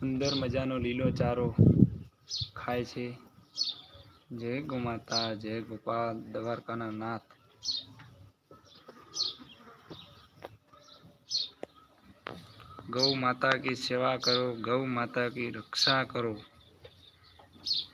सुंदर मजानो लीलो चारो खाए छे। जय गौ माता, जय गोपाल द्वारकाना नाथ। गौ माता की सेवा करो, गौ माता की रक्षा करो।